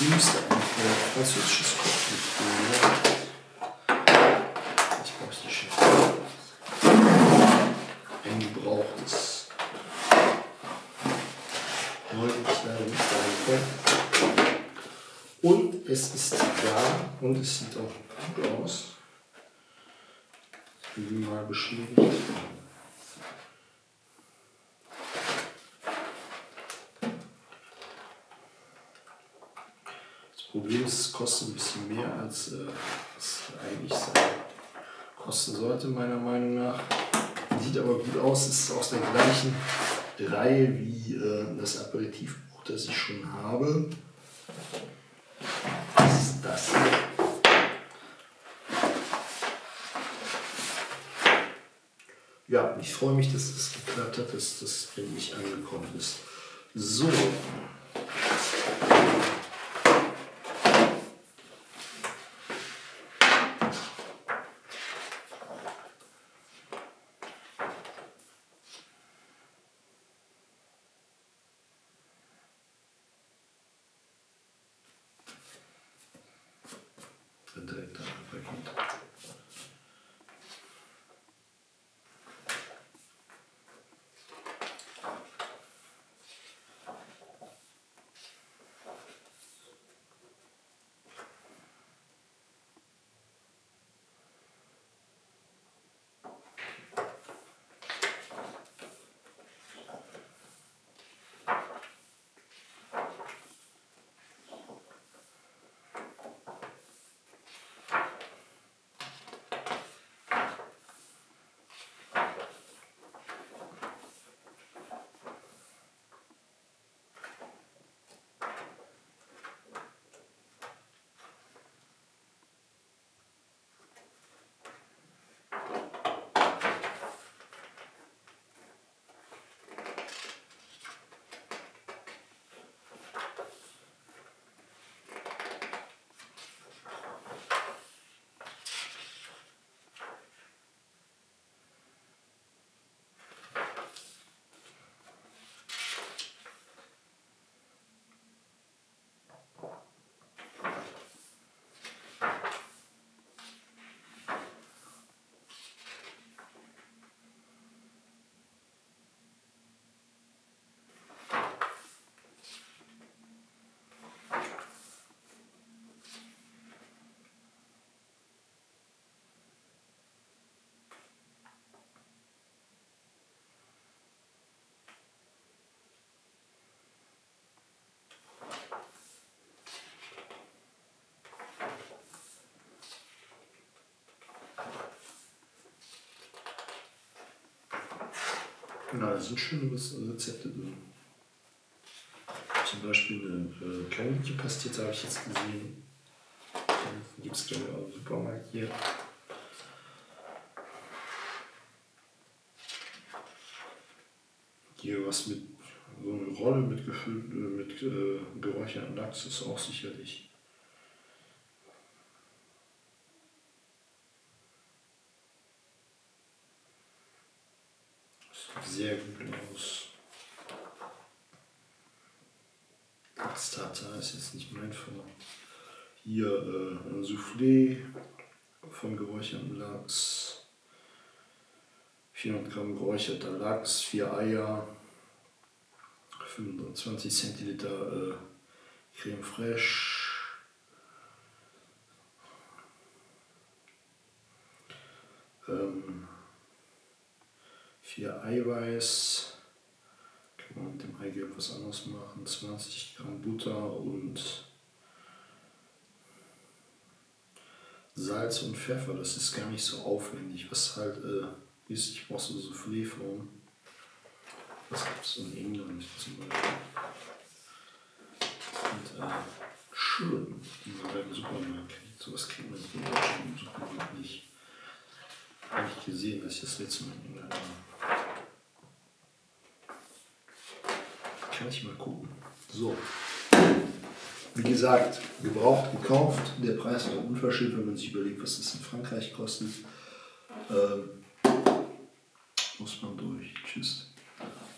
müsste eigentlich französisches Kochbuch. Ich brauche die Chef. Ein gebrauchtes. Heute ist leider nicht reingekommen. Und es ist da und es sieht auch gut aus. Minimal beschädigt. Das Problem ist, es kostet ein bisschen mehr, als es eigentlich kosten sollte, meiner Meinung nach. Sieht aber gut aus, es ist aus der gleichen Reihe wie das Aperitivbuch, das ich schon habe. Was ist das hier? Ja, ich freue mich, dass das geklappt hat, dass das endlich angekommen ist. So. Direkt an Paket. Genau, da sind schöne Rezepte drin. Zum Beispiel eine Kaninchen-Pastete habe ich jetzt gesehen. Die gibt es glaube ich auch im Supermarkt hier. Hier was mit so eine Rolle mit gefüllt mit geräucherten Lachs ist auch sicherlich. Sieht sehr gut aus. Lachs-Tartar ist jetzt nicht mein Fall. Hier ein Soufflé von geräuchertem Lachs. 400 Gramm geräucherter Lachs, 4 Eier, 25 Zentiliter Creme fraiche, ähm, 4 Eiweiß, kann man mit dem Eigelb was anderes machen, 20 Gramm Butter und Salz und Pfeffer. Das ist gar nicht so aufwendig, was halt ist, ich brauche so Soufflé-Form. Das gibt es in England zum Beispiel. Und schön, die man beim Supermarkt kriegt. Sowas kriegt man in Deutschland im Supermarkt nicht. Habe ich gesehen, dass ich das letzte Mal in England war. Kann ich mal gucken. So. Wie gesagt, gebraucht, gekauft. Der Preis war unverschämt, wenn man sich überlegt, was das in Frankreich kostet. Muss man durch. Tschüss.